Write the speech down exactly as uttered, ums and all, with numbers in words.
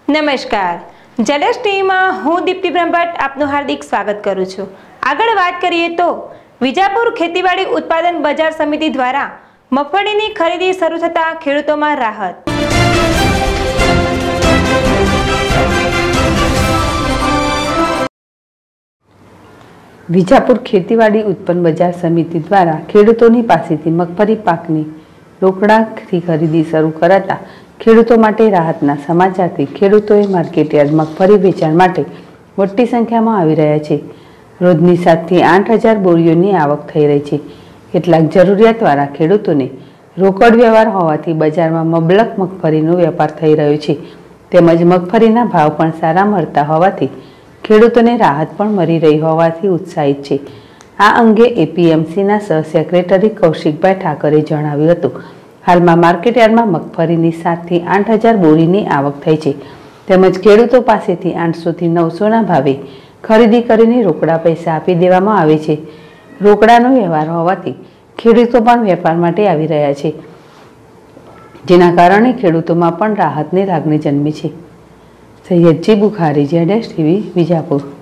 નમસ્કાર, જેડેશ ટીવીમાં હું દીપ્તિ બ્રહ્મભટ્ટ આપનું હાર્દિક સ્વાગત કરું છું। આગળ વાત કરીએ તો વિજાપુર ખેતીવાડી ઉત્પાદન બજાર સમિતિ દ્વારા મગફળીની ખરીદી શરૂ થતાં ખેડૂતોમાં રાહત। વિજાપુર ખેતીવાડી ઉત્પન્ન બજાર સમિતિ દ્વારા ખેડૂતોની પાસેથી મગફળી પાકની રોકડાથી ખરીદી શરૂ કરાતા ખેડૂતો માટે રાહતના સમાચારથી ખેડૂતોએ માર્કેટયાર્ડ મગફળી વેચાણ માટે મોટી સંખ્યામાં આવી રહ્યા છે। રોજની સાતથી આઠ હજાર બોરીઓની આવક થઈ રહી છે। કેટલાક જરૂરિયાતવાળા ખેડૂતોને રોકડ વ્યવહાર હોવાથી બજારમાં મબલક મગફળીનો વેપાર થઈ રહ્યો છે, તેમજ મગફળીના ભાવ પણ સારા મળતા હોવાથી ખેડૂતોને રાહત પણ મળી રહી હોવાથી ઉત્સાહિત છે। આ અંગે એપીએમસીના સહ સેક્રેટરી કૌશિકભાઈ ઠાકરે જણાવ્યું હતું, હાલમાં માર્કેટયાર્ડમાં મગફળીની સાતથી આઠ હજાર બોરીની આવક થઈ છે, તેમજ ખેડૂતો પાસેથી આઠસોથી નવસોના ભાવે ખરીદી કરીને રોકડા પૈસા આપી દેવામાં આવે છે। રોકડાનો વ્યવહાર હોવાથી ખેડૂતો પણ વેપાર માટે આવી રહ્યા છે, જેના કારણે ખેડૂતોમાં પણ રાહતની લાગણી જન્મી છે। સૈયદજી બુખારી, જેડેશ ટીવી, વિજાપુર।